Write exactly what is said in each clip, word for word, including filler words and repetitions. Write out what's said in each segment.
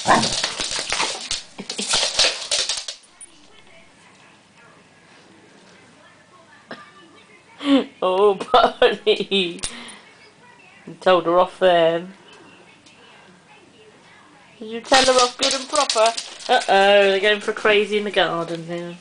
Oh, Barney! You told her off then. Did you tell her off good and proper? Uh oh, they're going for crazy in the garden now.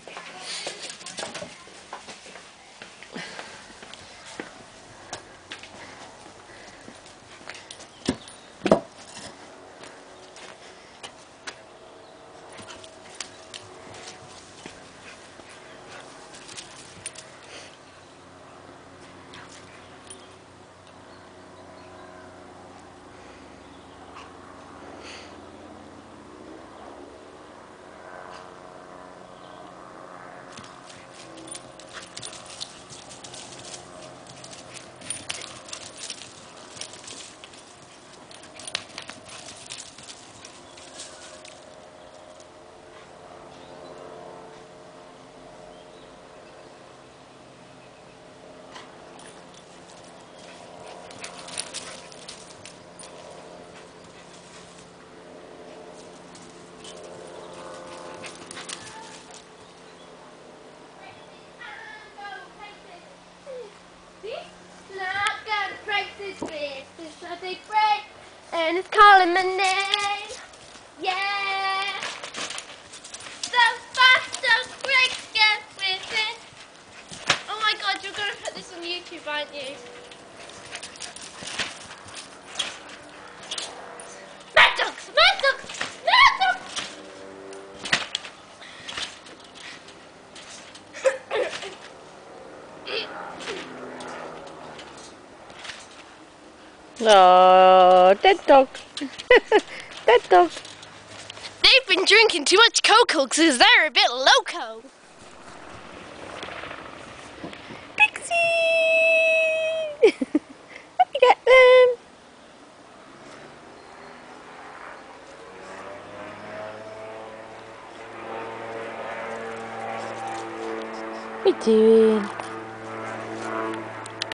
And it's calling my name. Yeah. So fast, so quick, get with it. Oh my God, you're gonna put this on YouTube, aren't you? Mad dogs, mad dogs, mad dogs. Oh, dead dog. Dead dog. They've been drinking too much cocoa because they're a bit loco. Pixie! Let me get them. What are you doing?